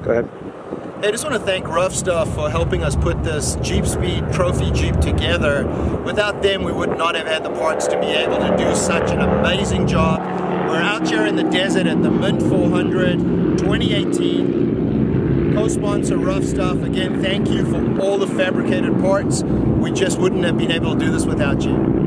Go ahead. Hey, I just want to thank RUFF Stuff for helping us put this Jeep Speed Trophy Jeep together. Without them, we would not have had the parts to be able to do such an amazing job. We're out here in the desert at the Mint 400 2018. Co-sponsor RUFF Stuff. Again, thank you for all the fabricated parts. We just wouldn't have been able to do this without you.